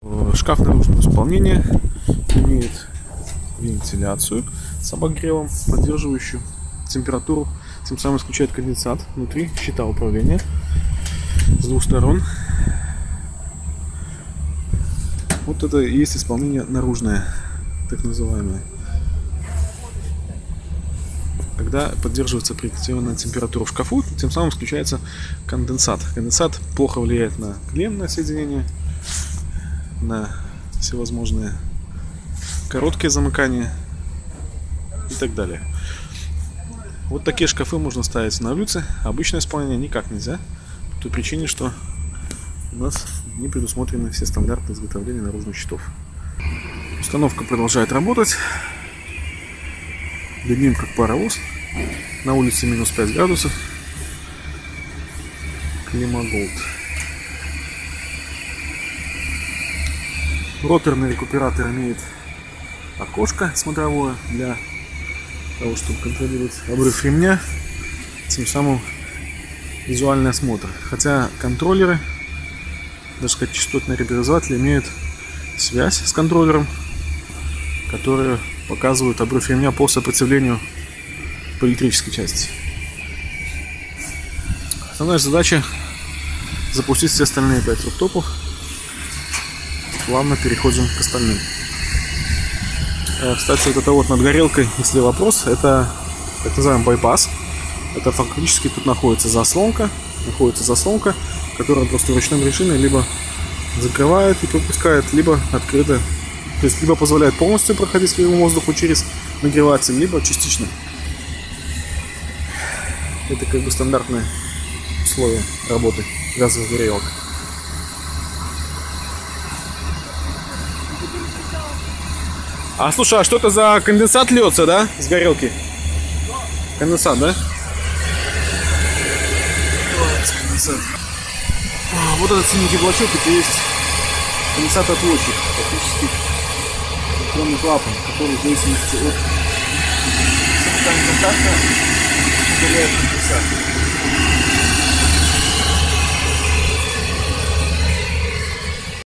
Шкаф наружного исполнения имеет вентиляцию с обогревом, поддерживающую температуру, тем самым исключает конденсат. Внутри щита управления с двух сторон. Вот это и есть исполнение наружное, так называемое. Когда поддерживается определенная температура в шкафу, тем самым исключается конденсат. Конденсат плохо влияет на клеммное соединение, на всевозможные короткие замыкания и так далее. Вот такие шкафы можно ставить на люце. Обычное исполнение никак нельзя, по той причине, что у нас не предусмотрены все стандарты изготовления наружных щитов. Установка продолжает работать. Дымим как паровоз. На улице минус 5 градусов. Климаголд. Роторный рекуператор имеет окошко смотровое для того, чтобы контролировать обрыв ремня, тем самым визуальный осмотр. Хотя контроллеры, даже сказать частотные преобразователи, имеют связь с контроллером, которые показывают обрыв ремня по сопротивлению по электрической части. Основная задача запустить все остальные 5 руфтопов. Плавно переходим к остальным. Кстати, вот это вот над горелкой, если вопрос, это так называемый байпас. Это фактически тут находится заслонка, которая просто в ручном режиме либо закрывает и пропускает, либо открыто. То есть либо позволяет полностью проходить сырому воздуху через нагреватель, либо частично. Это как бы стандартные условия работы газовых горелок. А слушай, а что-то за конденсат льется, да? С горелки? Конденсат, да? Конденсат. Вот этот синенький блочок, это есть конденсатоотводчик. Фактически электронный клапан, который в зависимости от состояния контакта удаляет конденсат.